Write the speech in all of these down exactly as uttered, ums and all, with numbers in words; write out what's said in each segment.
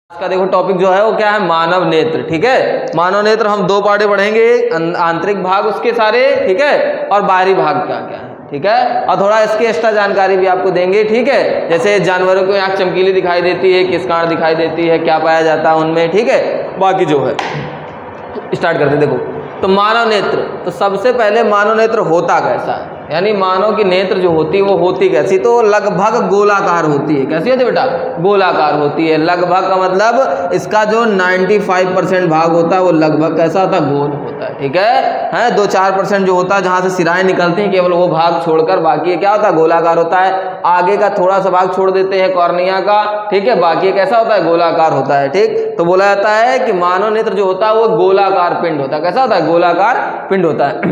इसका देखो टॉपिक जो है वो क्या है, मानव नेत्र। ठीक है, मानव नेत्र हम दो पार्टे पढ़ेंगे, आंतरिक भाग उसके सारे, ठीक है, और बाहरी भाग क्या क्या है, ठीक है, और थोड़ा इसकी एक्स्ट्रा जानकारी भी आपको देंगे। ठीक है, जैसे जानवरों की आंख चमकीली दिखाई देती है, किस कारण दिखाई देती है, क्या पाया जाता है उनमें, ठीक है। बाकी जो है स्टार्ट करते। देखो तो मानव नेत्र, तो सबसे पहले मानव नेत्र होता कैसा है, यानी मानव की नेत्र जो होती है वो होती कैसी, तो लगभग गोलाकार होती है। कैसी होती है बेटा? गोलाकार होती है। लगभग का मतलब इसका जो पचानवे परसेंट भाग होता है वो लगभग कैसा होता है, गोल होता है। ठीक है, है दो चार परसेंट जो होता है जहाँ से सिराएं निकलती हैं केवल वो भाग छोड़कर बाकी क्या होता है, गोलाकार होता है। आगे का थोड़ा सा भाग छोड़ देते हैं कॉर्निया का, ठीक है, बाकी कैसा होता है, गोलाकार होता है। ठीक, तो बोला जाता है कि मानव नेत्र जो होता है वो गोलाकार पिंड होता है। कैसा होता है, गोलाकार पिंड होता है।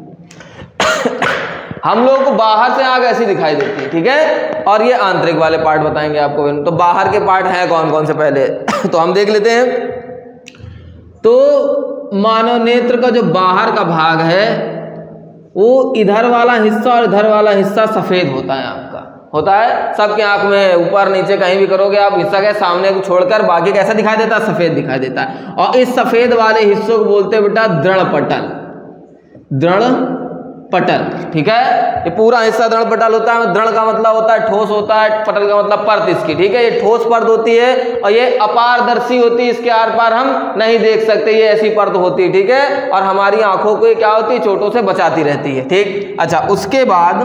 हम लोगों को बाहर से आग ऐसी दिखाई देती है, ठीक है, और ये आंतरिक वाले पार्ट बताएंगे आपको। तो बाहर के पार्ट हैं कौन कौन से पहले तो हम देख लेते हैं। तो मानव नेत्र का जो बाहर का भाग है वो इधर वाला हिस्सा और इधर वाला हिस्सा सफेद होता है, आपका होता है। सबके आंख में ऊपर नीचे कहीं भी करोगे आप हिस्सा के सामने को छोड़कर बाकी कैसा दिखाई देता है, सफेद दिखाई देता है। और इस सफेद वाले हिस्सों को बोलते हैं बेटा दृढ़ पटल, दृढ़ पटल। ठीक है, ये पूरा हिस्सा दृढ़ पटल होता है। दृढ़ का मतलब होता है ठोस होता है, पटल का मतलब परत इसकी। ठीक है, ये ठोस परत होती है और ये अपारदर्शी होती है, इसके आर पार हम नहीं देख सकते, ये ऐसी परत होती है। ठीक है, और हमारी आंखों को क्या होती है, चोटों से बचाती रहती है। ठीक, अच्छा, उसके बाद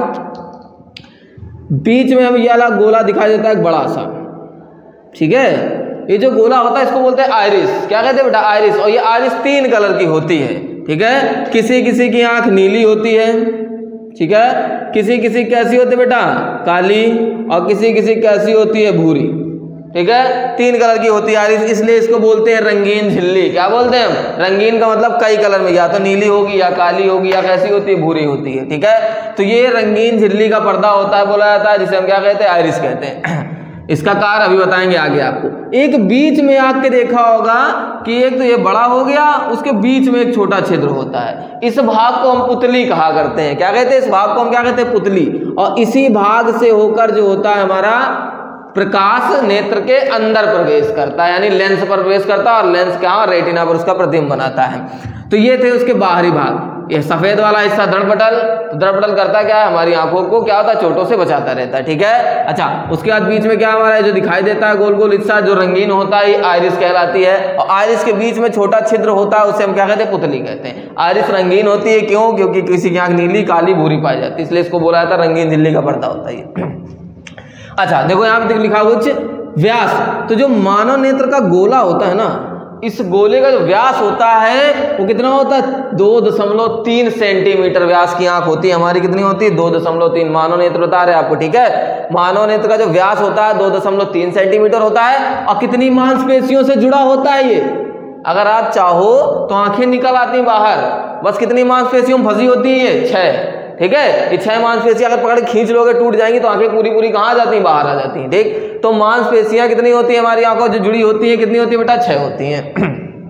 बीच में हमें ये वाला गोला दिखाई देता है एक बड़ा सा। ठीक है, ये जो गोला होता है इसको बोलते हैं आइरिस। क्या कहते हैं बेटा, आइरिस। और ये आइरिस तीन कलर की होती है। ठीक है, किसी किसी की आंख नीली होती है, ठीक है, किसी किसी कैसी होती है बेटा, काली, और किसी किसी कैसी होती है, भूरी। ठीक है, तीन कलर की होती है आइरिस, इसलिए इसको बोलते हैं रंगीन झिल्ली। क्या बोलते हैं हम, रंगीन का मतलब कई कलर में, या तो नीली होगी या काली होगी या कैसी होती है, भूरी होती है। ठीक है, तो ये रंगीन झिल्ली का पर्दा होता है, बोला जाता है, जिसे हम क्या कहते हैं, आइरिस कहते हैं। इसका कार्य अभी बताएंगे आगे आपको। एक बीच में आके देखा होगा कि एक तो ये बड़ा हो गया, उसके बीच में एक छोटा छिद्र होता है। इस भाग को हम पुतली कहा करते हैं। क्या कहते हैं इस भाग को हम, क्या कहते हैं, पुतली। और इसी भाग से होकर जो होता है हमारा प्रकाश नेत्र के अंदर प्रवेश करता है, यानी लेंस पर प्रवेश करता है, और लेंस क्या, रेटिना पर उसका प्रतिबिंब बनाता है। तो ये थे उसके बाहरी भाग। ये सफेद वाला हिस्सा दृढ़ पटल, तो दृढ़ पटल करता क्या है, हमारी आंखों को क्या होता है, चोटों से बचाता रहता है। ठीक है, अच्छा, उसके बाद बीच में क्या हमारा जो दिखाई देता है गोल गोल हिस्सा जो रंगीन होता है, आइरिस कहलाती है। और आइरिस के बीच में छोटा छिद्र होता है, उसे हम क्या कहते हैं, पुतली कहते हैं। आइरिस रंगीन होती है, क्यों, क्योंकि किसी की आंख नीली, काली, भूरी पाई जाती है, इसलिए इसको बोला जाता है रंगीन झिल्ली का पर्दा होता है। अच्छा, देखो यहाँ पे लिखा कुछ व्यास। तो जो मानव नेत्र का गोला होता है ना, इस गोले का जो व्यास होता है वो कितना होता है, दो दशमलव तीन सेंटीमीटर व्यास की आंख होती है हमारी। कितनी होती है, दो दशमलव तीन। मानव नेत्र बता रहे हैं आपको। ठीक है, मानव नेत्र का जो व्यास होता है दो दशमलव तीन सेंटीमीटर होता है। और कितनी मांसपेशियों से जुड़ा होता है ये, अगर आप चाहो तो आंखें निकल आती हैं बाहर, बस कितनी मांसपेशियों में फंसी होती है, ये छह। ठीक है, ये छह मांसपेशियां अगर पकड़ खींच लोगे टूट जाएंगी तो आंखें पूरी पूरी कहाँ जाती हैं, बाहर आ जाती हैं। ठीक, तो मांसपेशियां कितनी होती है हमारी आंखों जो जुड़ी होती है, कितनी होती है बेटा, छह होती हैं।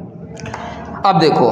अब देखो,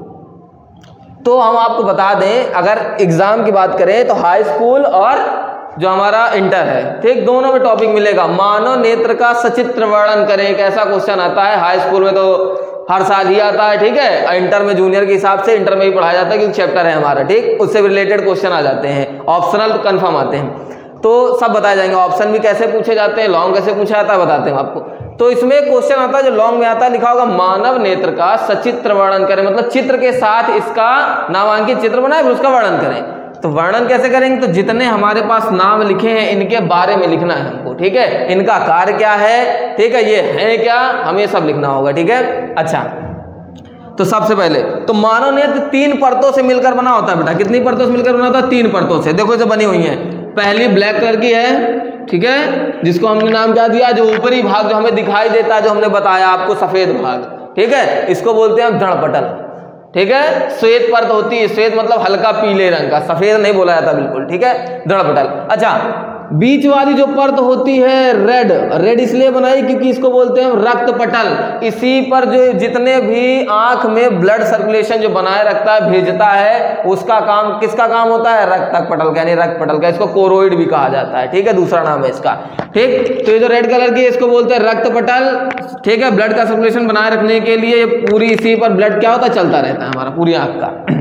तो हम आपको बता दें, अगर एग्जाम की बात करें तो हाई स्कूल और जो हमारा इंटर है, ठीक, दोनों में टॉपिक मिलेगा। मानव नेत्र का सचित्र वर्णन करें, एक ऐसा क्वेश्चन आता है। हाई स्कूल में तो हर साल ही आता है, ठीक है, इंटर में जूनियर के हिसाब से इंटर में ही पढ़ाया जाता है क्योंकि चैप्टर है हमारा। ठीक, उससे रिलेटेड क्वेश्चन आ जाते हैं, ऑप्शनल कंफर्म आते हैं, तो सब बताए जाएंगे। ऑप्शन भी कैसे पूछे जाते हैं, लॉन्ग कैसे पूछा जाता है, बताते हैं आपको। तो इसमें क्वेश्चन आता है जो लॉन्ग में आता है, लिखा होगा मानव नेत्र का सचित्र वर्णन करें, मतलब चित्र के साथ इसका नामांकित चित्र बनाए फिर उसका वर्णन करें। तो वर्णन कैसे करेंगे, तो जितने हमारे पास नाम लिखे हैं इनके बारे में लिखना है हमको। ठीक है, इनका कार्य क्या है, ठीक है, ये है क्या, हमें सब लिखना होगा। ठीक है, अच्छा, तो सबसे पहले तो मानव नेत्र तीन परतों से मिलकर बना होता है बेटा। कितनी परतों से मिलकर बना होता है, तीन परतों से। देखो जो बनी हुई है, पहली ब्लैक कलर की है, ठीक है, जिसको हमने नाम क्या दिया, जो ऊपरी भाग जो हमें दिखाई देता है, जो हमने बताया आपको, सफेद भाग। ठीक है, इसको बोलते हैं हम दृढ़ पटल। ठीक है, श्वेत परत होती है, श्वेत मतलब हल्का पीले रंग का, सफेद नहीं बोला जाता बिल्कुल। ठीक है, दृढ़ पटल। अच्छा, बीच वाली जो परत होती है रेड, रेड इसलिए बनाई क्योंकि इसको बोलते हैं रक्त पटल। इसी पर जो जितने भी आंख में ब्लड सर्कुलेशन जो बनाए रखता है, भेजता है, उसका काम किसका काम होता है? रक्त पटल का, यानी रक्त पटल का। इसको कोरोइड भी कहा जाता है, ठीक है, दूसरा नाम है इसका। ठीक, तो ये जो रेड कलर की है इसको बोलते हैं रक्त पटल, ठीक है। ब्लड का सर्कुलेशन बनाए रखने के लिए ये पूरी इसी पर ब्लड क्या होता है? चलता रहता है हमारा पूरी आंख का।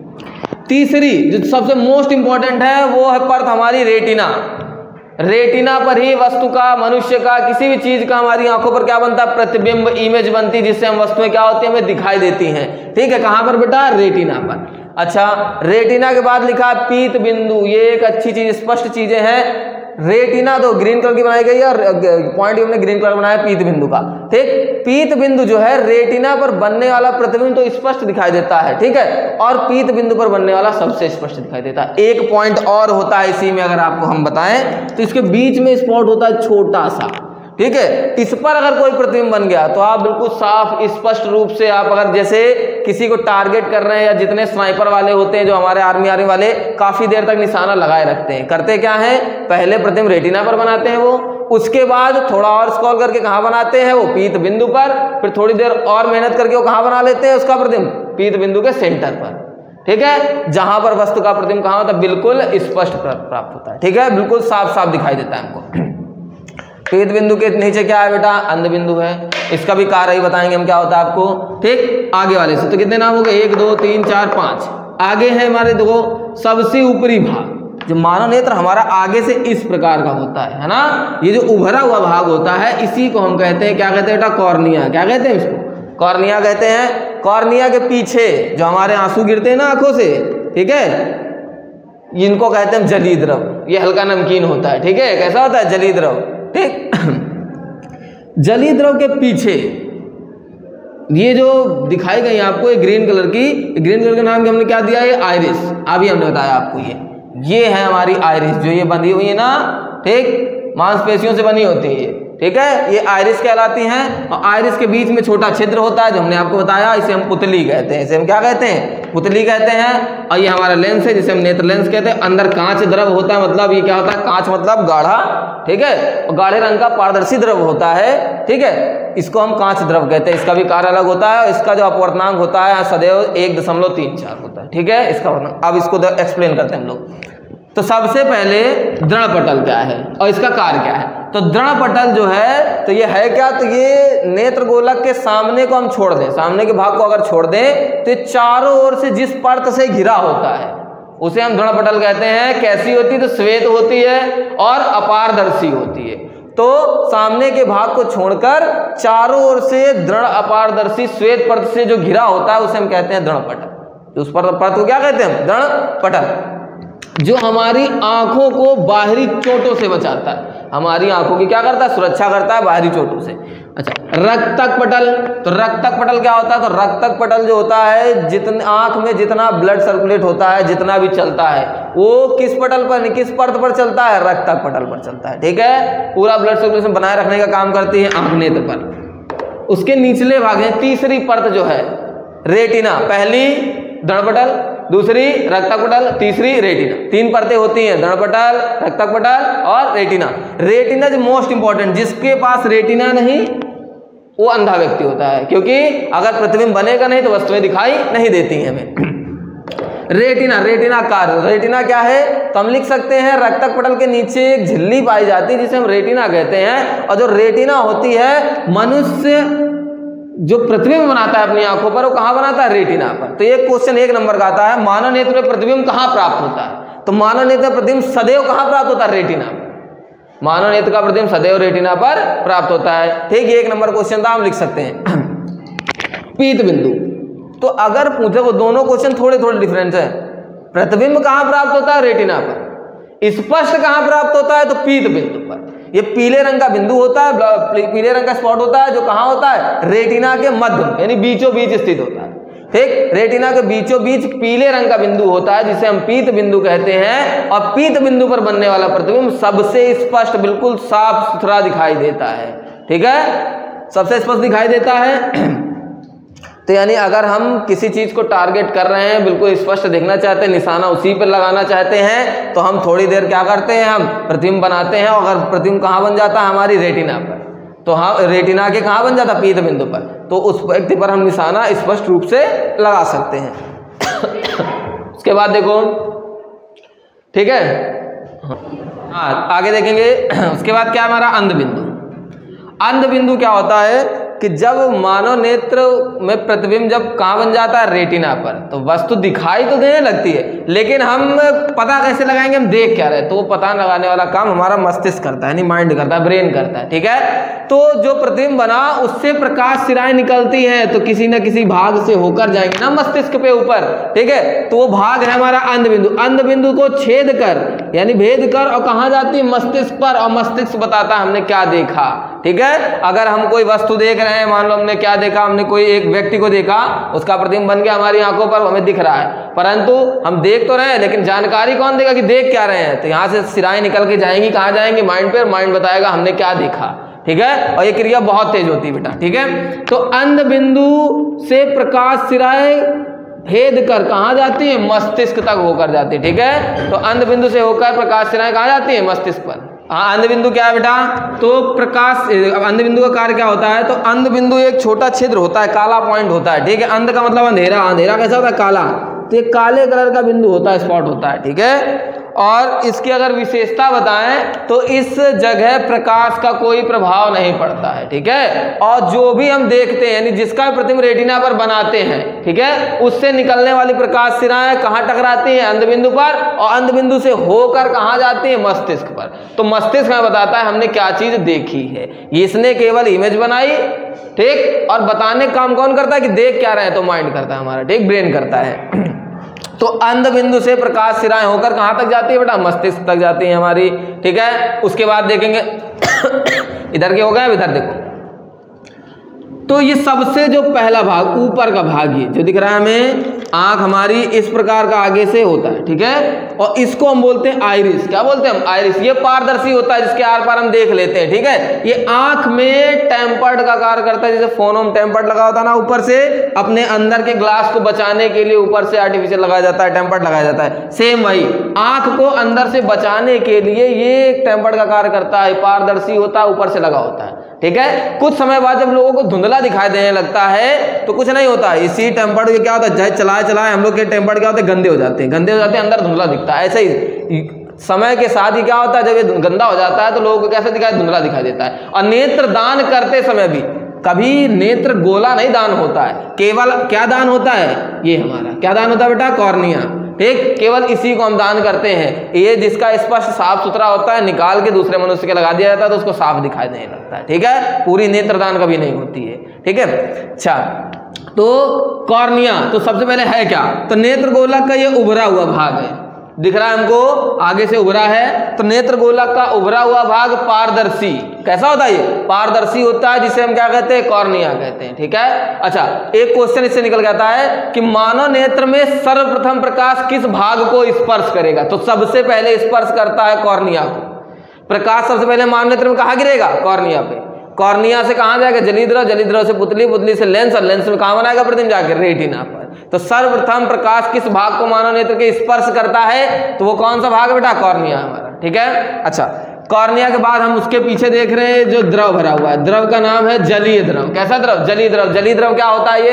तीसरी जो सबसे मोस्ट इंपॉर्टेंट है वो है परत हमारी रेटिना। रेटिना पर ही वस्तु का, मनुष्य का, किसी भी चीज का हमारी आंखों पर क्या बनता है? प्रतिबिंब, इमेज बनती है, जिससे हम वस्तुएं क्या होती है? हमें दिखाई देती हैं। ठीक है, कहां पर बेटा? रेटिना पर। अच्छा, रेटिना के बाद लिखा है पीत बिंदु। ये एक अच्छी चीज, स्पष्ट चीजें हैं। रेटिना तो ग्रीन कलर की बनाई गई है और पॉइंट हमने ग्रीन कलर बनाया पीत बिंदु का। ठीक, पीत बिंदु जो है रेटिना पर बनने वाला प्रतिबिंब तो स्पष्ट दिखाई देता है, ठीक है, और पीत बिंदु पर बनने वाला सबसे स्पष्ट दिखाई देता है। एक पॉइंट और होता है इसी में, अगर आपको हम बताएं तो इसके बीच में स्पॉट होता है छोटा सा, ठीक है। इस पर अगर कोई प्रतिबिंब बन गया तो आप बिल्कुल साफ स्पष्ट रूप से, आप अगर जैसे किसी को टारगेट कर रहे हैं, या जितने स्नाइपर वाले होते हैं जो हमारे आर्मी आर्मी वाले काफी देर तक निशाना लगाए रखते हैं, करते क्या है? पहले प्रतिबिंब रेटिना पर बनाते हैं वो, उसके बाद थोड़ा और स्क्रॉल करके कहां बनाते हैं? वो पीत बिंदु पर, फिर थोड़ी देर और मेहनत करके वो कहां बना लेते हैं उसका प्रतिबिंब? पीत बिंदु के सेंटर पर, ठीक है, जहां पर वस्तु का प्रतिबिंब कहां होता है? बिल्कुल स्पष्ट प्राप्त होता है, ठीक है, बिल्कुल साफ साफ दिखाई देता है हमको। पीत बिंदु के नीचे क्या है बेटा? अंध बिंदु है। इसका भी कार्य ही बताएंगे हम क्या होता है आपको। ठीक, आगे वाले से तो कितने नाम हो गए? एक, दो, तीन, चार, पांच। आगे है हमारे देखो सबसे ऊपरी भाग, जो मानव नेत्र हमारा आगे से इस प्रकार का होता है, है ना। ये जो उभरा हुआ भाग होता है इसी को हम कहते हैं, क्या कहते हैं बेटा? कॉर्निया। क्या कहते हैं इसको? कॉर्निया कहते हैं। कॉर्निया के पीछे जो हमारे आंसू गिरते हैं ना आंखों से, ठीक है, इनको कहते हैं जली द्रव। ये हल्का नमकीन होता है, ठीक है, कैसा होता है? जली द्रव। ठीक, जली द्रव के पीछे ये जो दिखाई गई आपको, ये ग्रीन कलर की, ग्रीन कलर के नाम के हमने क्या दिया? ये आइरिस। अभी हमने बताया आपको, ये ये है हमारी आइरिस, जो ये बनी हुई है ना, ठीक, मांसपेशियों से बनी होती है, ठीक है, ये आइरिस कहलाती हैं। और आइरिस के बीच में छोटा छिद्र होता है जो हमने आपको बताया, इसे हम पुतली कहते हैं। इसे हम क्या कहते हैं? पुतली कहते हैं। और ये हमारा लेंस है जिसे हम नेत्र लेंस कहते हैं। अंदर कांच द्रव होता है, मतलब ये क्या होता है? कांच मतलब गाढ़ा, ठीक है, और गाढ़े रंग का पारदर्शी द्रव होता है, ठीक है, इसको हम कांच द्रव कहते हैं। इसका भी कार्य अलग होता है। इसका जो अपवर्तनांक होता है सदैव एक दशमलव तीन चार होता है, ठीक है, इसका वर्णन। अब इसको एक्सप्लेन करते हैं हम लोग। तो सबसे पहले दृढ़ पटल क्या है और इसका कार्य क्या है? तो दृढ़ पटल जो है, तो ये है क्या? तो ये नेत्र गोलक के सामने को हम छोड़ दें, सामने के भाग को अगर छोड़ दें तो चारों ओर से जिस परत से घिरा होता है उसे हम दृढ़ पटल कहते हैं। कैसी होती है? तो श्वेत होती है और अपारदर्शी होती है। तो सामने के भाग को छोड़कर चारों ओर से दृढ़ अपारदर्शी श्वेत परत से जो घिरा होता है उसे हम कहते हैं दृढ़ पटल। उस परत को क्या कहते हैं? दृढ़ पटल, जो हमारी आंखों को बाहरी चोटों से बचाता है। हमारी आंखों की क्या करता है? सुरक्षा करता है बाहरी चोटों से। अच्छा, रक्तक पटल। तो रक्तक पटल क्या होता है? तो रक्तक पटल जो होता है, जितने आंख में जितना ब्लड सर्कुलेट होता है, जितना भी चलता है, वो किस पटल पर, किस परत पर चलता है? रक्तक पटल पर चलता है, ठीक है। पूरा ब्लड सर्कुलेशन बनाए रखने का काम करती है आंख नेत्र पर। उसके निचले भाग में तीसरी परत जो है रेटिना। पहली दृढ़ पटल, दूसरी रक्तक पटल, तीसरी रेटिना। तीन परतें होती हैं, दृढ़ पटल, रक्तक पटल और रेटिना। रेटिना जो मोस्ट इंपॉर्टेंट, जिसके पास रेटिना नहीं वो अंधा व्यक्ति होता है, क्योंकि अगर प्रतिबिंब बनेगा नहीं तो वस्तुएं दिखाई नहीं देती हैं हमें। रेटिना, रेटिना कार्य, रेटिना क्या है? तो हम लिख सकते हैं रक्तक पटल के नीचे एक झिल्ली पाई जाती है जिसे हम रेटिना कहते हैं। और जो रेटिना होती है, मनुष्य जो प्रतिबिंब बनाता है अपनी आंखों पर, वो कहां बनाता है? रेटिना पर। तो एक क्वेश्चन एक नंबर का आता है, मानव नेत्र में प्रतिबिंब कहां प्राप्त होता है? तो मानव नेत्र में प्रतिबिंब सदैव कहां प्राप्त होता है? रेटिना पर। मानव नेत्र का प्रतिबिंब सदैव रेटिना पर प्राप्त होता है, ठीक। एक नंबर क्वेश्चन था, हम लिख सकते हैं। पीत बिंदु, तो अगर पूछे, वो दोनों क्वेश्चन थोड़े थोड़े डिफरेंस है। प्रतिबिंब कहां प्राप्त होता है? रेटिना पर। स्पष्ट कहां प्राप्त होता है? तो पीत बिंदु पर। ये पीले रंग का बिंदु होता है, पीले रंग का स्पॉट होता है, जो कहां होता है? रेटिना के मध्य, यानी बीचों बीच स्थित होता है, ठीक। रेटिना के बीचों बीच पीले रंग का बिंदु होता है जिसे हम पीत बिंदु कहते हैं। और पीत बिंदु पर बनने वाला प्रतिबिंब सबसे स्पष्ट, बिल्कुल साफ सुथरा दिखाई देता है, ठीक है, सबसे स्पष्ट दिखाई देता है। तो यानी अगर हम किसी चीज़ को टारगेट कर रहे हैं, बिल्कुल स्पष्ट देखना चाहते हैं, निशाना उसी पर लगाना चाहते हैं, तो हम थोड़ी देर क्या करते हैं, हम प्रतिबिंब बनाते हैं। और अगर प्रतिबिंब कहाँ बन जाता है, हमारी रेटिना पर, तो हाँ रेटिना के कहाँ बन जाता है, पीत बिंदु पर, तो उस व्यक्ति पर हम निशाना स्पष्ट रूप से लगा सकते हैं। उसके बाद देखो, ठीक है, हाँ आगे देखेंगे। उसके बाद क्या हमारा अंध बिंदु। अंध बिंदु क्या होता है कि जब मानव नेत्र में प्रतिबिंब जब कहाँ बन जाता है, रेटिना पर, तो वस्तु दिखाई तो देने लगती है, लेकिन हम पता कैसे लगाएंगे, हम देख क्या रहे, तो वो पता लगाने वाला काम हमारा मस्तिष्क करता है, यानी माइंड करता है, ब्रेन करता है, ठीक है। तो जो प्रतिबिंब बना उससे प्रकाश सिराएं निकलती हैं, तो किसी न किसी भाग से होकर जाएंगे ना मस्तिष्क पे ऊपर, ठीक है, तो वो भाग है हमारा अंध बिंदु। अंध बिंदु को छेद कर यानी भेद कर और कहाँ जाती है, मस्तिष्क पर, और मस्तिष्क बताता है हमने क्या देखा, ठीक है। अगर हम कोई वस्तु देख रहे हैं, मान लो हमने क्या देखा, हमने कोई एक व्यक्ति को देखा, उसका प्रतिबिंब बन के हमारी आंखों पर हमें दिख रहा है, परंतु हम देख तो रहे हैं, लेकिन जानकारी कौन देगा कि देख क्या रहे हैं, तो यहाँ से सिराएं निकल के जाएंगी, कहाँ जाएंगी, माइंड पे, माइंड बताएगा हमने क्या देखा, ठीक है। और ये क्रिया बहुत तेज होती है बेटा, ठीक है। तो अंध बिंदु से प्रकाश सिराएं भेद कर कहाँ जाती है, मस्तिष्क तक होकर जाती है, ठीक है। तो अंध बिंदु से होकर प्रकाश सिराएं कहाँ जाती है, मस्तिष्क पर। हाँ, अंध बिंदु क्या है बेटा, तो प्रकाश, अंध बिंदु का कार्य क्या होता है, तो अंध बिंदु एक छोटा छिद्र होता है, काला पॉइंट होता है, ठीक है। अंध का मतलब अंधेरा, अंधेरा कैसा होता है, काला, तो एक काले कलर का बिंदु होता है, स्पॉट होता है, ठीक है। और इसकी अगर विशेषता बताएं तो इस जगह प्रकाश का कोई प्रभाव नहीं पड़ता है, ठीक है। और जो भी हम देखते हैं, यानी जिसका प्रतिबिंब रेटिना पर बनाते हैं, ठीक है, उससे निकलने वाली प्रकाश सिराएं कहाँ टकराती हैं, अंध बिंदु पर, और अंध बिंदु से होकर कहाँ जाती है, मस्तिष्क पर। तो मस्तिष्क हमें बताता है हमने क्या चीज देखी है, इसने केवल इमेज बनाई, ठीक, और बताने का काम कौन करता है कि देख क्या रहे हैं, तो माइंड करता है हमारा, ठीक, ब्रेन करता है। तो अंध बिंदु से प्रकाश सिराएं होकर कहां तक जाती है बेटा, मस्तिष्क तक जाती है हमारी, ठीक है। उसके बाद देखेंगे इधर के हो गए, इधर देखो, तो ये सबसे जो पहला भाग, ऊपर का भाग, ये जो दिख रहा है हमें, आंख हमारी इस प्रकार का आगे से होता है, ठीक है, और इसको हम बोलते हैं आइरिस। क्या बोलते हैं हम, आइरिस। ये पारदर्शी होता है, जिसके आर पार हम देख लेते हैं, ठीक है। ये आंख में टेम्पर्ड का कार्य करता है, जैसे फोन में टेम्पर्ड लगा होता है ना, ऊपर से अपने अंदर के ग्लास को बचाने के लिए ऊपर से आर्टिफिशियल लगाया जाता है, टेम्पर्ड लगाया जाता है, सेम वही आंख को अंदर से बचाने के लिए ये टेम्पर्ड का कार्य करता है, पारदर्शी होता है, ऊपर से लगा होता है, ठीक है। कुछ समय बाद जब लोगों को धुंधला दिखाई देने लगता है तो कुछ नहीं होता, इसी टेम्पर्ड के क्या होता है, चाहे चलाए चलाए हम लोग के टेम्पर्ड क्या होते हैं, गंदे हो जाते हैं, गंदे हो जाते हैं, अंदर धुंधला दिखता है। ऐसे ही समय के साथ ही क्या होता है, जब ये गंदा हो जाता है तो लोगों को कैसे दिखाई, धुंधला दिखाई देता है। और नेत्र दान करते समय भी कभी नेत्र गोला नहीं दान होता है, केवल क्या दान होता है, ये हमारा क्या दान होता है बेटा, कॉर्निया, ठीक, केवल इसी को हम दान करते हैं। ये जिसका स्पष्ट साफ सुथरा होता है, निकाल के दूसरे मनुष्य के लगा दिया जाता है तो उसको साफ दिखाई देने लगता है, ठीक है। पूरी नेत्रदान कभी नहीं होती है, ठीक है। अच्छा, तो कॉर्निया तो सबसे पहले है क्या, तो नेत्र गोलक का ये उभरा हुआ भाग है, दिख रहा है हमको, आगे से उभरा है, तो नेत्र गोलक का उभरा हुआ भाग पारदर्शी कैसा होता है, ये पारदर्शी होता है, जिसे हम क्या कहते हैं, कॉर्निया कहते हैं, ठीक है। अच्छा, एक क्वेश्चन इससे निकल जाता है कि मानव नेत्र में सर्वप्रथम प्रकाश किस भाग को स्पर्श करेगा, तो सबसे पहले स्पर्श करता है कॉर्निया को। प्रकाश सबसे पहले मानव नेत्र में कहाँ गिरेगा, कॉर्निया पे। कॉर्निया से कहाँ जाएगा, जलीद्रव, जलीद्रव से पुतली, पुतली से लेंस, और लेंस में कहाँ बनाएगा प्रतिबिंब, जाकर रेटिना पर। तो सर्वप्रथम प्रकाश किस भाग को मानव नेत्र के स्पर्श करता है, तो वो कौन सा भाग है बेटा, कॉर्निया हमारा, ठीक है। अच्छा, कॉर्निया के बाद हम उसके पीछे देख रहे हैं जो द्रव भरा हुआ है, द्रव का नाम है जलीय द्रव। कैसा द्रव, जलीय द्रव। जलीय द्रव क्या होता है, ये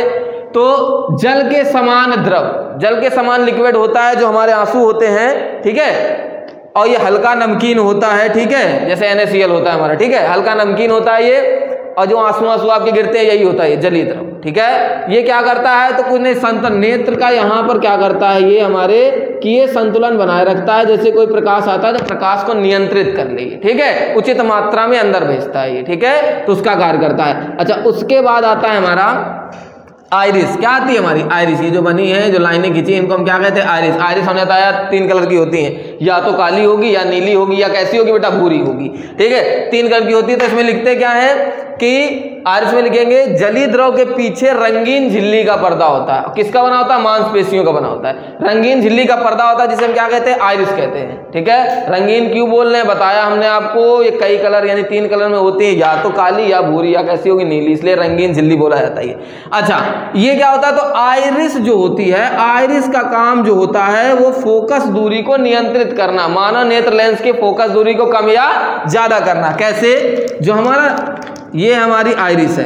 तो जल के समान द्रव, जल के समान लिक्विड होता है, जो हमारे आंसू होते हैं, ठीक है, और ये हल्का नमकीन होता है, ठीक है, जैसे एन ए सी एल होता है हमारा, ठीक है, हल्का नमकीन होता है ये, और जो आंसू आंसू आपके गिरते हैं यही होता है जलीय द्रव, ठीक है। ये क्या करता है, तो कुछ नहीं, संतुलन नेत्र का यहाँ पर क्या करता है, ये हमारे कि ये संतुलन बनाए रखता है, जैसे कोई प्रकाश आता है तो प्रकाश को नियंत्रित कर ले, ठीक है, उचित मात्रा में अंदर भेजता है ये, ठीक है, तो उसका कार्य करता है। अच्छा, उसके बाद आता है हमारा आइरिस। क्या आती है हमारी आइरिस, ये जो बनी है, जो लाइनें खींची, इनको हम क्या कहते हैं, आइरिस। आइरिस हमने बताया तीन कलर की होती हैं, या तो काली होगी या नीली होगी या कैसी होगी बेटा, भूरी होगी। ठीक है, तीन कलर की होती है। तो इसमें लिखते क्या है कि आयरिस में लिखेंगे जली द्रव के पीछे रंगीन झिल्ली का पर्दा होता है। किसका बना होता है? मांसपेशियों का बना होता है। रंगीन झिल्ली का पर्दा होता है जिसे हम क्या कहते हैं? आयरिस कहते हैं। ठीक है, रंगीन क्यों बोल रहे हैं बताया हमने आपको, ये कई कलर यानी तीन कलर में होती है, या तो काली या भूरी या कैसी होगी, नीली, इसलिए रंगीन झिल्ली बोला जाता है। अच्छा, ये क्या होता है? तो आयरिस जो होती है, आयरिस का काम जो होता है वो फोकस दूरी को नियंत्रित करना, मानव नेत्र लेंस की फोकस दूरी को कम या ज्यादा करना। कैसे? जो हमारा ये हमारी आयरिस है,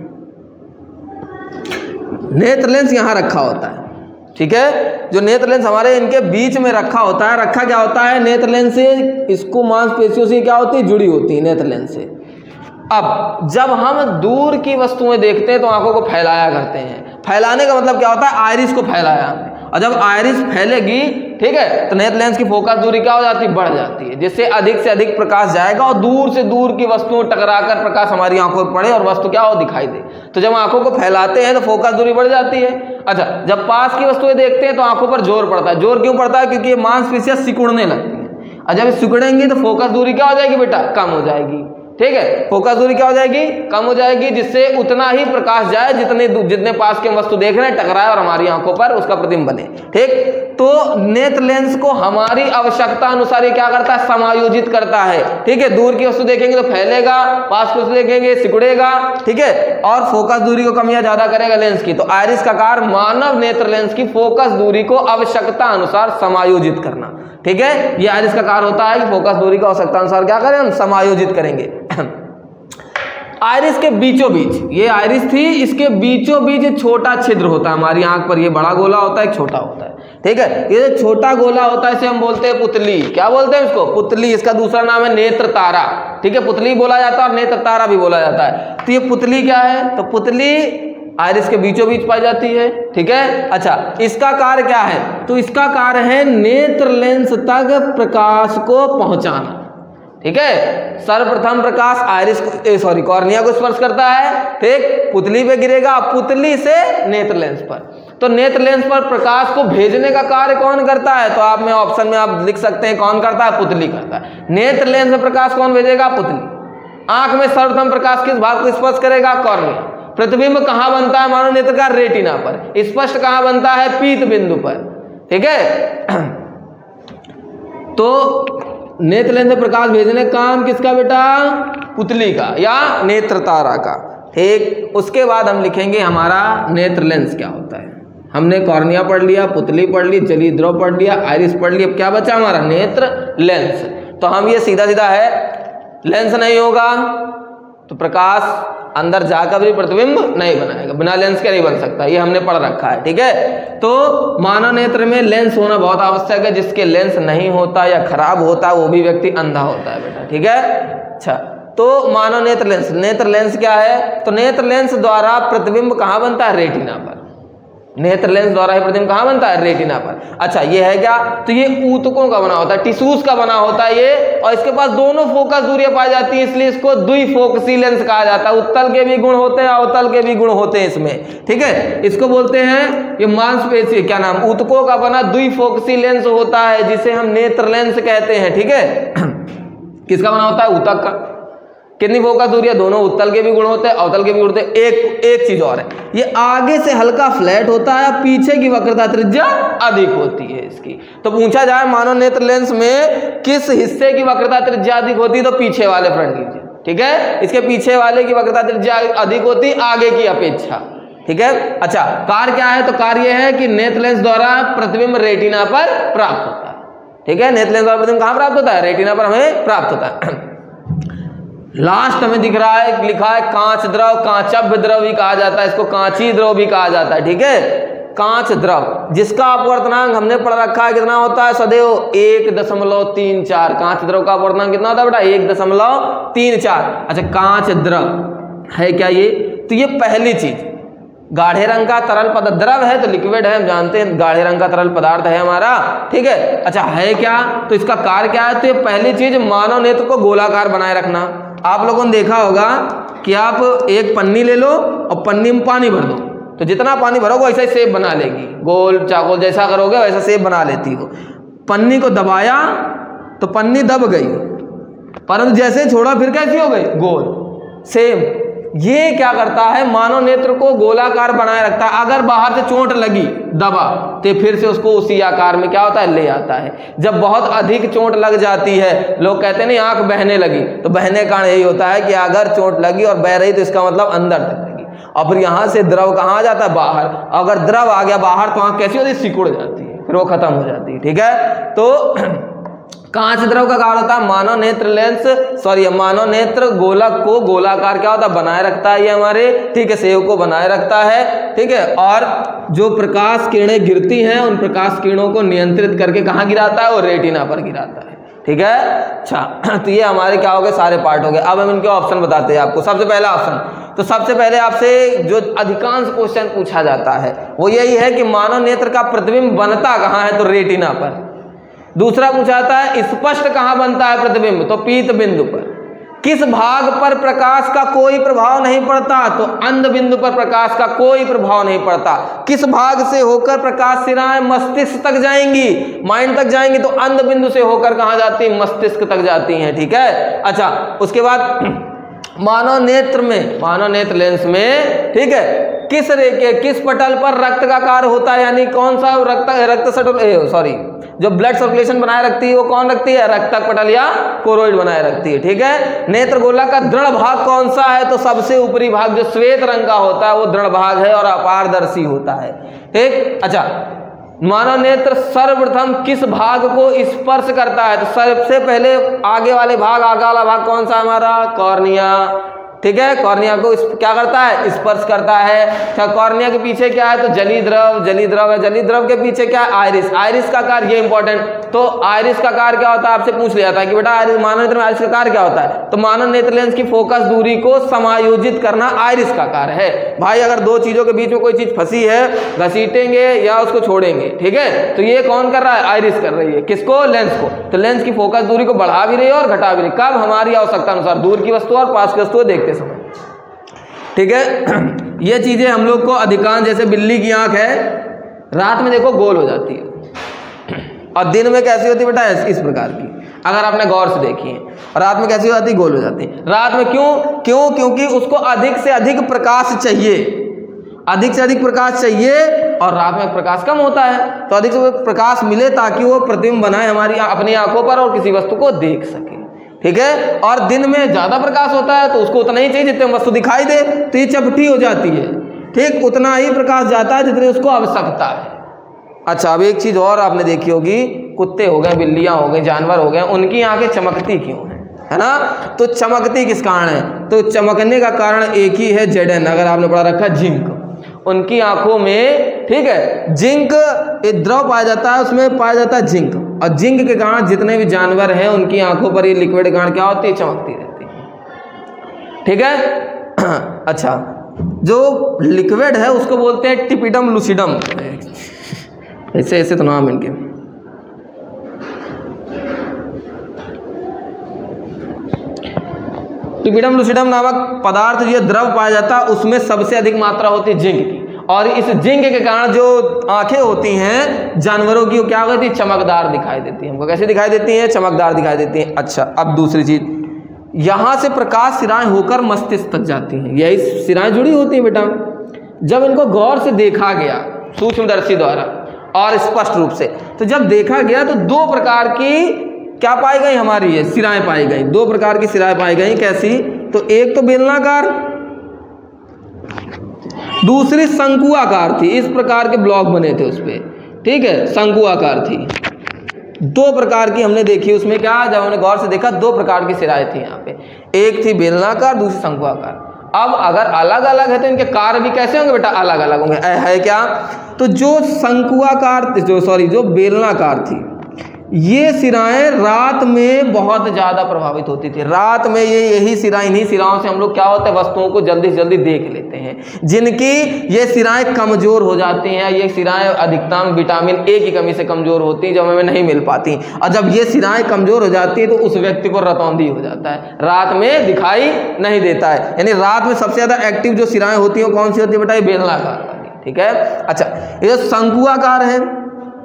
नेत्र लेंस यहां रखा होता है। ठीक है, जो नेत्र लेंस हमारे इनके बीच में रखा होता है, रखा क्या होता है? नेत्र लेंस से इसको मांसपेशियों से क्या होती है? जुड़ी होती है नेत्र लेंस से। अब जब हम दूर की वस्तुएं देखते हैं तो आंखों को फैलाया करते हैं। फैलाने का मतलब क्या होता है? आयरिस को फैलाया, और जब आयरिस फैलेगी, ठीक है, तो नेत्र लेंस की फोकस दूरी क्या हो जाती है? बढ़ जाती है, जिससे अधिक से अधिक प्रकाश जाएगा और दूर से दूर की वस्तुओं टकराकर प्रकाश हमारी आंखों पर पड़े और वस्तु क्या हो? दिखाई दे। तो जब आंखों को फैलाते हैं तो फोकस दूरी बढ़ जाती है। अच्छा, जब पास की वस्तुएं देखते हैं तो आंखों पर जोर पड़ता है। जोर क्यों पड़ता है? क्योंकि ये मांसपेशियां सिकुड़ने लगती हैं, और जब सिकुड़ेंगी तो फोकस दूरी क्या हो जाएगी बेटा? कम हो जाएगी। ठीक है, फोकस दूरी क्या हो जाएगी? कम हो जाएगी, जिससे उतना ही प्रकाश जाए जितने जितने पास के वस्तु देख रहे हैं टकराए और हमारी आंखों पर उसका प्रतिबिंब बने। ठीक, तो नेत्र लेंस को हमारी आवश्यकता अनुसार ये क्या करता है? समायोजित करता है। ठीक है, दूर की वस्तु देखेंगे तो फैलेगा, पास की वस्तु देखेंगे सिकुड़ेगा। ठीक है, और फोकस दूरी को कम या ज्यादा करेगा लेंस की। तो आयरिस का कार्य मानव नेत्र लेंस की फोकस दूरी को आवश्यकता अनुसार समायोजित करना। ठीक है, ये आयरिस का कार्य होता है कि फोकस दूरी को आवश्यकता अनुसार क्या करें? हम समायोजित करेंगे। आयरिस के बीचों बीच, ये आयरिस थी, इसके बीचों बीच छोटा छिद्र होता है। हमारी आंख पर ये बड़ा गोला होता है, एक छोटा होता है। ठीक है, ये जो छोटा गोला होता है इसे हम बोलते हैं पुतली। क्या बोलते हैं इसको? पुतली। इसका दूसरा नाम है नेत्र तारा। ठीक है, पुतली बोला जाता है और नेत्र तारा भी बोला जाता है। तो ये पुतली क्या है? तो पुतली आयरिस के बीचों बीच पाई जाती है। ठीक है, अच्छा, इसका कार्य क्या है? तो इसका कार्य है नेत्र लेंस तक प्रकाश को पहुंचाना। ठीक है, सर्वप्रथम प्रकाश आयरिस को सॉरी कॉर्निया को स्पर्श करता है। ठीक, पुतली पे गिरेगा, पुतली से नेत्र लेंस पर। तो नेत्र लेंस पर प्रकाश को भेजने का कार्य कौन करता है? तो आप में ऑप्शन में आप लिख सकते हैं कौन करता है? पुतली करता है। नेत्र लेंस में प्रकाश कौन भेजेगा? पुतली। आंख में सर्वप्रथम प्रकाश किस भाग को स्पर्श करेगा? कॉर्निया। प्रतिबिंब कहां बनता है मानव नेत्र का? रेटिना पर। स्पष्ट कहां बनता है? पीत बिंदु पर। ठीक है, तो नेत्र लेंस से प्रकाश भेजने का काम किसका बेटा? पुतली का या नेत्र तारा का। ठीक, उसके बाद हम लिखेंगे हमारा नेत्र लेंस क्या होता है। हमने कॉर्निया पढ़ लिया, पुतली पढ़ ली, जली द्रव पढ़ लिया, आयरिस पढ़ ली, अब क्या बचा हमारा? नेत्र लेंस। तो हम ये सीधा सीधा है, लेंस नहीं होगा तो प्रकाश अंदर जाकर भी प्रतिबिंब नहीं बनाएगा, बिना लेंस के नहीं बन सकता, ये हमने पढ़ रखा है। ठीक है, तो मानव नेत्र में लेंस होना बहुत आवश्यक है। जिसके लेंस नहीं होता या खराब होता है वो भी व्यक्ति अंधा होता है बेटा। ठीक है, अच्छा, तो मानव नेत्र लेंस, नेत्र लेंस क्या है? तो नेत्र लेंस द्वारा प्रतिबिंब कहाँ बनता है? रेटिना पर। नेत्र लेंस द्वारा ही प्रतिबिंब कहाँ बनता है? रेटिना पर। अच्छा, ये है क्या? तो ये ऊतकों का बना होता है, टिश्यूज का बना होता है ये, और इसके पास दोनों फोकस दूरियां पाई जाती हैं, इसलिए इसको द्विफोकसी लेंस कहा जाता है। उत्तल के भी गुण होते हैं, अवतल के भी गुण होते हैं इसमें। ठीक है, इसको बोलते हैं, ये मांसपेशी क्या नाम? ऊतकों का बना द्विफोकसी लेंस होता है, जिसे हम नेत्र लेंस कहते हैं। ठीक है, किसका बना होता है? ऊतक का। कितनी फोकस दूरी है? दोनों, उत्तल के भी गुण होते हैं, अवतल के भी गुण होते हैं। एक एक चीज और है, ये आगे से हल्का फ्लैट होता है, पीछे की वक्रता त्रिज्या अधिक होती है इसकी। तो पूछा जाए मानव नेत्र लेंस में किस हिस्से की वक्रता त्रिज्या अधिक होती है? तो पीछे वाले फ्रंट लीजिए। ठीक है, इसके पीछे वाले की वक्रता त्रिज्या अधिक होती है आगे की अपेक्षा। ठीक है, अच्छा, कार्य क्या है? तो कार्य है कि नेत्र लेंस द्वारा प्रतिबिंब रेटिना पर प्राप्त होता है। ठीक है, नेत्र लेंस द्वारा प्रतिबिंब कहां प्राप्त होता है? रेटिना पर हमें प्राप्त होता है। लास्ट हमें दिख रहा है, लिखा है कांच द्रव, कांचभ्य द्रव भी कहा जाता है इसको, कांची द्रव भी कहा जाता है। ठीक है, कांच द्रव, जिसका अपवर्तनांक हमने पढ़ रखा है कितना होता है? सदैव एक दशमलव तीन चार। कांच द्रव का अपवर्तनांक कितना होता है बेटा? एक दशमलव तीन चार। अच्छा, कांच द्रव है क्या ये? तो ये पहली चीज, गाढ़े रंग का तरल पदार्थ, द्रव है तो लिक्विड है, हम जानते हैं, गाढ़े रंग का तरल पदार्थ है हमारा। ठीक है, अच्छा, है क्या? तो इसका कार्य क्या है? तो ये पहली चीज, मानव नेत्र को गोलाकार बनाए रखना। आप लोगों ने देखा होगा कि आप एक पन्नी ले लो और पन्नी में पानी भर दो, तो जितना पानी भरोगे वैसा ही शेप बना लेगी, गोल चाकोल जैसा करोगे वैसा शेप बना लेती हो। पन्नी को दबाया तो पन्नी दब गई, परंतु जैसे छोड़ा फिर कैसी हो गई, गोल। सेम ये क्या करता है, मानव नेत्र को गोलाकार बनाए रखता है। अगर बाहर से चोट लगी, दबा, तो फिर से उसको उसी आकार में क्या होता है, ले आता है। जब बहुत अधिक चोट लग जाती है, लोग कहते हैं नहीं आंख बहने लगी, तो बहने का कारण यही होता है कि अगर चोट लगी और बह रही तो इसका मतलब अंदर तक लगी, और फिर यहाँ से द्रव कहाँ जाता है, बाहर। अगर द्रव आ गया बाहर तो आंख कैसी होती है, सिकुड़ जाती है, फिर वो खत्म हो जाती है। ठीक है, तो कांच द्रव का कार्य होता है मानव नेत्र लेंस सॉरी मानव नेत्र गोलक को गोलाकार क्या होता है, बनाए रखता है ये हमारे, ठीक है, सेव को बनाए रखता है। ठीक है, और जो प्रकाश किरणें गिरती हैं उन प्रकाश किरणों को नियंत्रित करके कहाँ गिराता है, वो रेटिना पर गिराता है। ठीक है, अच्छा, तो ये हमारे क्या हो गए, सारे पार्ट हो गए। अब हम इनके ऑप्शन बताते हैं आपको। सबसे पहला ऑप्शन, तो सबसे पहले आपसे जो अधिकांश क्वेश्चन पूछा जाता है वो यही है कि मानव नेत्र का प्रतिबिंब बनता कहाँ है, तो रेटिना पर। दूसरा पूछा जाता है स्पष्ट कहाँ बनता है प्रतिबिंब, तो पीत बिंदु पर। किस भाग पर प्रकाश का कोई प्रभाव नहीं पड़ता, तो अंध बिंदु पर प्रकाश का कोई प्रभाव नहीं पड़ता। किस भाग से होकर प्रकाश सिराएं मस्तिष्क तक जाएंगी, माइंड तक जाएंगी, तो अंध बिंदु से होकर कहाँ जाती है, मस्तिष्क तक जाती हैं। ठीक है, अच्छा, उसके बाद मानव नेत्र में, मानव नेत्र लेंस में, ठीक है, किस रेखे किस पटल पर रक्त का कार्य होता है, यानी कौन सा रक्त रक्त सॉरी जो ब्लड सर्कुलेशन बनाए रखती है वो कौन रखती है, रक्तक पटल या कोरोइड बनाए रखती है। ठीक है, नेत्र गोला का दृढ़ भाग कौन सा है, तो सबसे ऊपरी भाग जो श्वेत रंग का होता है वो दृढ़ भाग है और अपारदर्शी होता है। ठीक, अच्छा, मानव नेत्र सर्वप्रथम किस भाग को स्पर्श करता है, तो सबसे पहले आगे वाले भाग, आगे वाला भाग कौन सा हमारा, कॉर्निया। ठीक है, कॉर्निया को क्या करता है, स्पर्श करता है। क्या कॉर्निया के पीछे क्या है, तो जली द्रव, जली द्रव है, जली द्रव के पीछे क्या है, आइरिस। आइरिस का कार्य, ये इंपॉर्टेंट, तो आइरिस का कार्य क्या होता है, आपसे पूछ लिया था कि बेटा आइरिस, मानव नेत्र में आइरिस का कार्य क्या होता है, तो मानव नेत्र लेंस की फोकस दूरी को समायोजित करना आइरिस का कार्य है। भाई अगर दो चीजों के बीच में कोई चीज फंसी है, घसीटेंगे या उसको छोड़ेंगे, ठीक है, तो ये कौन कर रहा है, आइरिस कर रही है। किसको, लेंस को। तो लेंस की फोकस दूरी को बढ़ा भी रही है और घटा भी रही है, कब, हमारी आवश्यकता अनुसार, दूर की वस्तु और पास की वस्तु देखते समय। ठीक है, ये चीजें हम लोग को अधिकांश, जैसे बिल्ली की आंख है, रात में देखो गोल हो जाती है और दिन में कैसी होती है बेटा, इस प्रकार की, अगर आपने गौर से देखी है, रात में कैसी हो जाती है, गोल हो जाती है। रात में क्यों क्यों क्योंकि उसको अधिक से अधिक प्रकाश चाहिए, अधिक से अधिक प्रकाश चाहिए, और रात में प्रकाश कम होता है, तो अधिक से अधिक प्रकाश मिले ताकि वो प्रतिबिंब बनाए हमारी अपनी आंखों पर और किसी वस्तु को देख सके। ठीक है, और दिन में ज्यादा प्रकाश होता है तो उसको उतना ही चाहिए जितने वस्तु दिखाई दे, तो ये चपटी हो जाती है। ठीक, उतना ही प्रकाश जाता है जितनी उसको आवश्यकता है। अच्छा, अब एक चीज और आपने देखी होगी, कुत्ते हो गए, बिल्लियां हो गए, जानवर हो गए, उनकी आंखें चमकती क्यों है, है ना, तो चमकती किस कारण है, तो चमकने का कारण एक ही है, जेडन, अगर आपने पढ़ा रखा है, जिंक। उनकी आंखों में, ठीक है, जिंक एक द्रव पाया जाता है, उसमें पाया जाता है जिंक, और जिंक के कारण जितने भी जानवर हैं उनकी आंखों पर ये लिक्विड कारण क्या होती है, चमकती रहती है। ठीक है, अच्छा, जो लिक्विड है उसको बोलते हैं टिपिडम लूसिडम, ऐसे ऐसे तो नाम इनके। टिपिडम लूसिडम नामक पदार्थ जो द्रव पाया जाता है उसमें सबसे अधिक मात्रा होती है जिंक की, और इस जिंक के कारण जो आंखें होती हैं जानवरों की, वो क्या होती है, चमकदार दिखाई देती है। हमको कैसे दिखाई देती हैं, चमकदार दिखाई देती हैं। अच्छा, अब दूसरी चीज, यहाँ से प्रकाश सिराएं होकर मस्तिष्क तक जाती हैं, यही सिराएं जुड़ी होती हैं बेटा। जब इनको गौर से देखा गया सूक्ष्मदर्शी द्वारा और स्पष्ट रूप से, तो जब देखा गया तो दो प्रकार की क्या पाई गई, हमारी ये सिराएं पाई गई, दो प्रकार की सिराएं पाई गई। कैसी, तो एक तो बेलनाकार, दूसरी शंकुआकार थी, इस प्रकार के ब्लॉक बने थे उस पे। ठीक है, शंकुआकार थी, दो प्रकार की हमने देखी उसमें। क्या, जब हमने गौर से देखा दो प्रकार की सिराएं थी यहाँ पे, एक थी बेलनाकार, दूसरी शंकुआकार। अब अगर अलग अलग है तो इनके कार्य भी कैसे होंगे बेटा, अलग अलग होंगे। है क्या, तो जो शंकुआकार, जो सॉरी जो बेलनाकार थी, ये सिराएं रात में बहुत ज़्यादा प्रभावित होती थी। रात में ये यही सिराएं, इन्हीं सिराओं से हम लोग क्या होता है, वस्तुओं को जल्दी से जल्दी देख लेते हैं। जिनकी ये सिराएं कमज़ोर हो जाती हैं, ये सिराएं अधिकतम विटामिन ए की कमी से कमज़ोर होती हैं, जो हमें नहीं मिल पाती, और जब ये सिराएं कमज़ोर हो जाती है तो उस व्यक्ति को रतौंधी हो जाता है, रात में दिखाई नहीं देता है। यानी रात में सबसे ज़्यादा एक्टिव जो सिराएं होती हैं वो कौन सी होती है बेटा, ये बेलनाकार वाली। ठीक है, अच्छा, ये जो शंकुआकार है,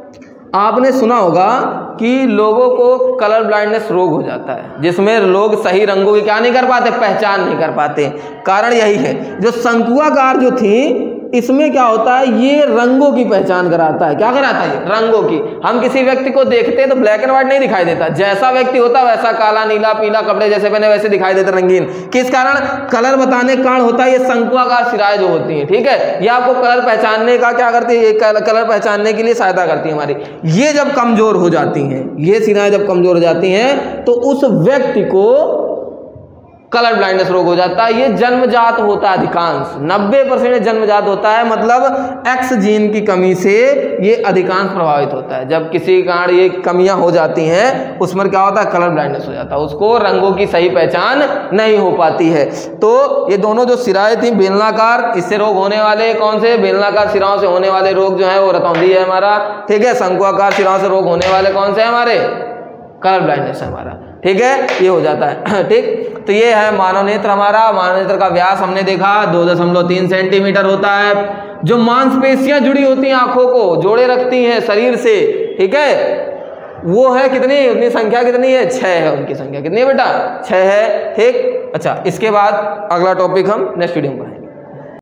आपने सुना होगा कि लोगों को कलर ब्लाइंडनेस रोग हो जाता है, जिसमें लोग सही रंगों की क्या नहीं कर पाते, पहचान नहीं कर पाते। कारण यही है, जो शंकुआकार जो थी इसमें क्या होता है, ये रंगों की पहचान कराता है। क्या कराता है? रंगों की। हम किसी व्यक्ति को देखते हैं तो ब्लैक एंड व्हाइट नहीं दिखाई देता, जैसा व्यक्ति होता है वैसा काला, नीला, पीला, कपड़े जैसे पहने वैसे दिखाई देते, रंगीन। किस कारण? कलर बताने का कारण होता है ये शंकुआकार सिराएं जो होती हैं, ठीक है। ये आपको कलर पहचानने का क्या करती है, ये कलर पहचानने के लिए सहायता करती है हमारी। ये जब कमजोर हो जाती हैं, ये सिराएं जब कमजोर हो जाती हैं तो उस व्यक्ति को कलर ब्लाइंडनेस रोग हो जाता है। ये जन्मजात होता है, अधिकांश नब्बे परसेंट जन्मजात होता है, मतलब एक्स जीन की कमी से ये अधिकांश प्रभावित होता है। जब किसी कारण ये कमियां हो जाती हैं उसमें क्या होता है, कलर ब्लाइंडनेस हो जाता है, उसको रंगों की सही पहचान नहीं हो पाती है। तो ये दोनों जो सिराएं थी बेलनाकार, इससे रोग होने वाले कौन से, बेलनाकार सिराओं से होने वाले रोग जो है वो रतौंधी है हमारा, ठीक है। शंकुआकार सिराओं से रोग होने वाले कौन से हमारे, कलर ब्लाइंडनेस है हमारा, ठीक है। ये हो जाता है, ठीक। तो ये है मानव नेत्र हमारा। मानव नेत्र का व्यास हमने देखा दो दशमलव तीन सेंटीमीटर होता है। जो मांसपेशियां जुड़ी होती हैं, आंखों को जोड़े रखती हैं शरीर से, ठीक है, वो है कितनी, उनकी संख्या कितनी है, छह है। उनकी संख्या कितनी है बेटा, छह है, ठीक। अच्छा, इसके बाद अगला टॉपिक हम नेक्स्ट वीडियो में पढ़ेंगे।